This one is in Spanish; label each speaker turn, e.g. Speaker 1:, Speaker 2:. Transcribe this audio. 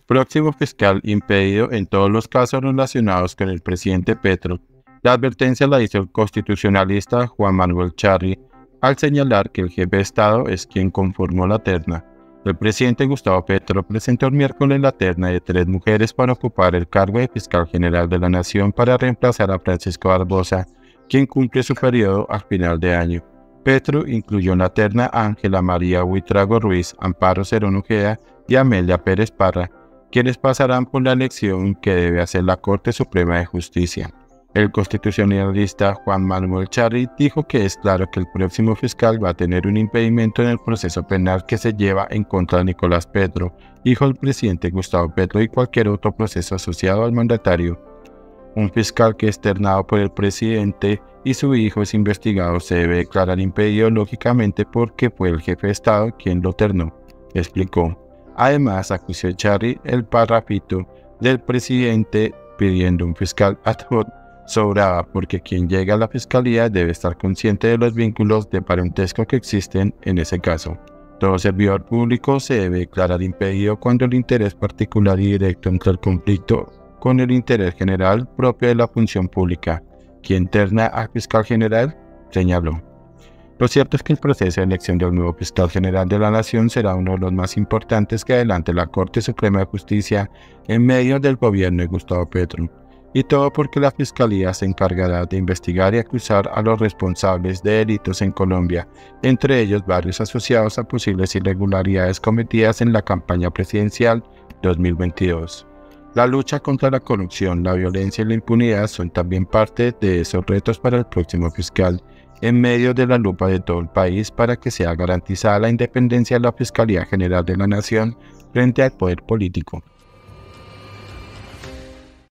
Speaker 1: Próximo fiscal impedido en todos los casos relacionados con el presidente Petro. La advertencia la hizo el constitucionalista Juan Manuel Charri al señalar que el jefe de Estado es quien conformó la terna. El presidente Gustavo Petro presentó el miércoles la terna de 3 mujeres para ocupar el cargo de fiscal general de la Nación para reemplazar a Francisco Barbosa, quien cumple su periodo al final de año. Petro incluyó en la terna a Ángela María Buitrago Ruiz, Amparo Cerón Ojeda y Amelia Pérez Parra, quienes pasarán por la elección que debe hacer la Corte Suprema de Justicia. El constitucionalista Juan Manuel Charri dijo que es claro que el próximo fiscal va a tener un impedimento en el proceso penal que se lleva en contra de Nicolás Petro, hijo del presidente Gustavo Petro, y cualquier otro proceso asociado al mandatario. Un fiscal que es ternado por el presidente y su hijo es investigado se debe declarar impedido lógicamente porque fue el jefe de Estado quien lo ternó, explicó. Además, acusó Charri el parrafito del presidente pidiendo un fiscal ad hoc sobraba porque quien llega a la fiscalía debe estar consciente de los vínculos de parentesco que existen en ese caso. Todo servidor público se debe declarar impedido cuando el interés particular y directo entra en conflicto con el interés general propio de la función pública. Quien terna al fiscal general, señaló. Lo cierto es que el proceso de elección del nuevo fiscal general de la Nación será uno de los más importantes que adelante la Corte Suprema de Justicia en medio del gobierno de Gustavo Petro. Y todo porque la Fiscalía se encargará de investigar y acusar a los responsables de delitos en Colombia, entre ellos varios asociados a posibles irregularidades cometidas en la campaña presidencial 2022. La lucha contra la corrupción, la violencia y la impunidad son también parte de esos retos para el próximo fiscal, en medio de la lupa de todo el país para que sea garantizada la independencia de la Fiscalía General de la Nación frente al poder político.